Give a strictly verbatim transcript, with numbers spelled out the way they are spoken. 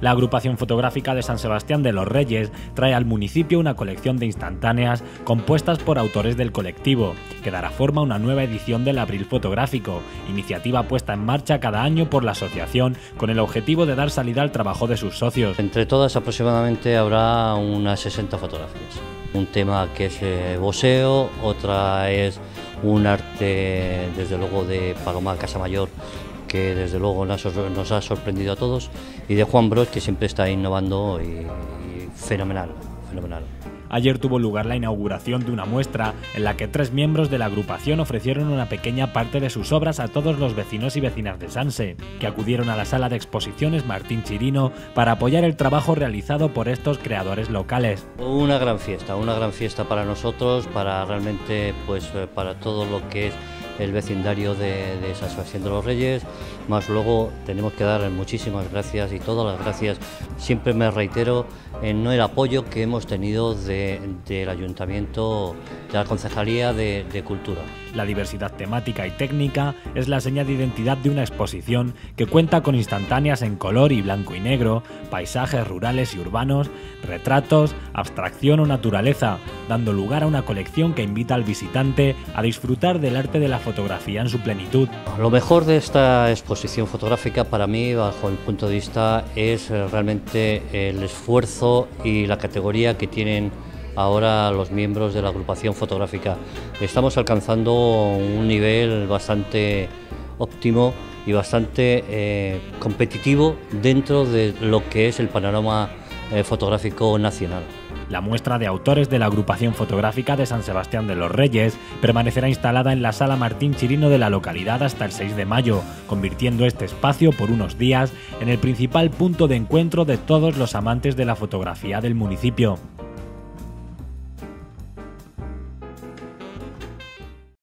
La agrupación fotográfica de San Sebastián de los Reyes trae al municipio una colección de instantáneas compuestas por autores del colectivo, que dará forma a una nueva edición del Abril Fotográfico, iniciativa puesta en marcha cada año por la asociación con el objetivo de dar salida al trabajo de sus socios. Entre todas aproximadamente habrá unas sesenta fotografías. Un tema que es eh, boxeo, otra es un arte desde luego de Paloma Casamayor, que desde luego nos ha sorprendido a todos, y de Juan Bros, que siempre está innovando y, y fenomenal, fenomenal. Ayer tuvo lugar la inauguración de una muestra en la que tres miembros de la agrupación ofrecieron una pequeña parte de sus obras a todos los vecinos y vecinas de Sanse, que acudieron a la sala de exposiciones Martín Chirino para apoyar el trabajo realizado por estos creadores locales. Una gran fiesta, una gran fiesta para nosotros, para realmente, pues para todo lo que es el vecindario de, de San Sebastián de los Reyes, más luego tenemos que dar muchísimas gracias y todas las gracias, siempre me reitero, en el apoyo que hemos tenido de, del Ayuntamiento, de la Concejalía de, de Cultura. La diversidad temática y técnica es la señal de identidad de una exposición que cuenta con instantáneas en color y blanco y negro, paisajes rurales y urbanos, retratos, abstracción o naturaleza, dando lugar a una colección que invita al visitante a disfrutar del arte de la fotografía en su plenitud. Lo mejor de esta exposición fotográfica para mí, bajo mi punto de vista, es realmente el esfuerzo y la categoría que tienen ahora los miembros de la agrupación fotográfica. Estamos alcanzando un nivel bastante óptimo y bastante eh, competitivo dentro de lo que es el panorama eh, fotográfico nacional. La muestra de autores de la agrupación fotográfica de San Sebastián de los Reyes permanecerá instalada en la sala Martín Chirino de la localidad hasta el seis de mayo, convirtiendo este espacio por unos días en el principal punto de encuentro de todos los amantes de la fotografía del municipio.